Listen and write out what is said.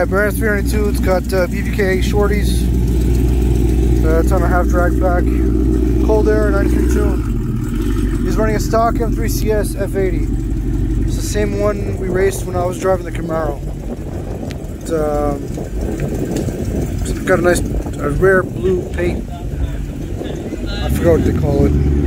Alright, Baron 392, it's got BBK shorties. It's on a half drag pack. Cold Air 93.2. He's running a stock M3 CS F80. It's the same one we raced when I was driving the Camaro. It's got a nice, rare blue paint. I forgot what they call it.